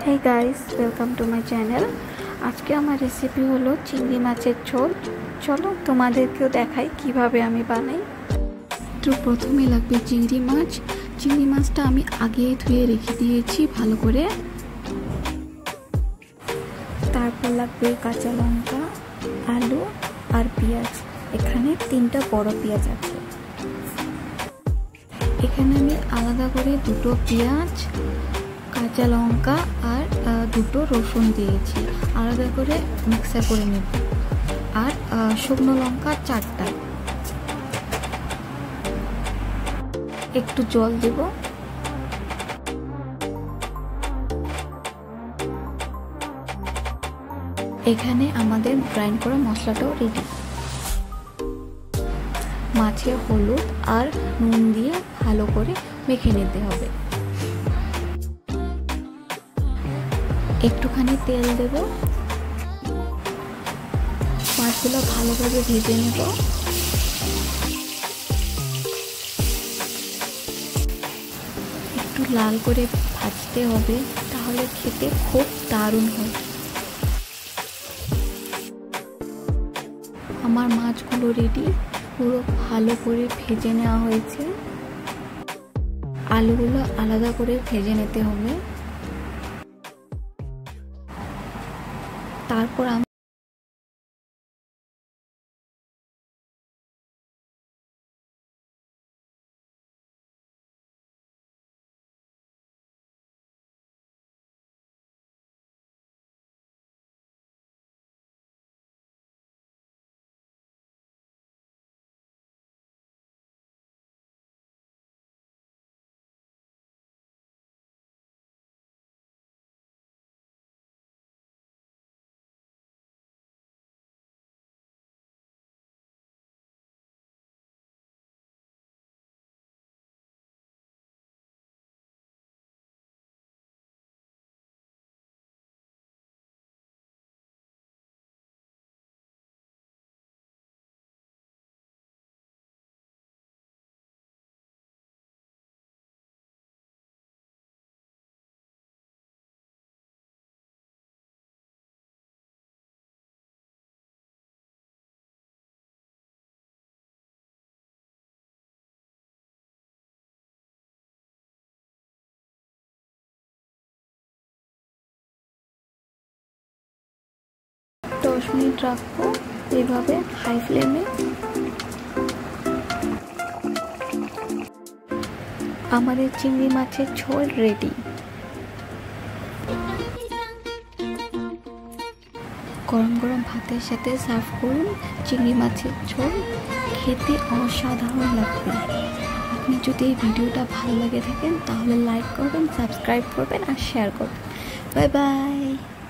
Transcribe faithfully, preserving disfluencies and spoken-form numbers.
Hey guys, welcome to my channel. आज के हमार रेसिपी हलो चिंगड़ी माछेर झोल। चलो तुम्हादेरकेও देखाई किभाबे आमी बानाई। तो प्रथमे लागबे चिंगड़ी माछ। चिंगड़ी माछटा आमी आगे धुए रेखे दिएछि भालो करे। तारपर लागबे काँचा लंका, आलू और पेঁয়াজ। एखाने तीनटा बड़ पेঁয়াজ आछे। एखाने आमी आलादा करे दुटो पेঁয়াজ, কাঁচা লঙ্কা আর দুটো রসুন দিয়েছি, আলাদা করে মিক্সার করে নেব। আর শুকনো লঙ্কা চারটা, একটু জল দেব। এখানে আমাদের গ্রাইন্ড করা মশলাটাও রেডি। মাছে হলুদ আর নুন দিয়ে ভালো করে মেখে নিতে হবে। একটুখানি তেল দেব, মাছগুলো ভালোভাবে ভেজে নেব। একটু লাল করে ভাজতে হবে, তাহলে খেতে খুব দারুণ হয়। আমার মাছগুলো রেডি, পুরো ভালো করে ভেজে নেওয়া হয়েছে। আলুগুলো আলাদা করে ভেজে নিতে হবে। তারপর আমি দশ মিনিট রাখবো এইভাবে হাই ফ্লেমে। আমাদের চিংড়ি মাছের ঝোল রেডি। গরম গরম ভাতের সাথে সার্ভ করুন চিংড়ি মাছের ঝোল, খেতে অসাধারণ লাগবে। আপনি যদি এই ভিডিওটা ভালো লাগে থাকেন তাহলে লাইক করবেন, সাবস্ক্রাইব করবেন আর শেয়ার করবেন। Bye by.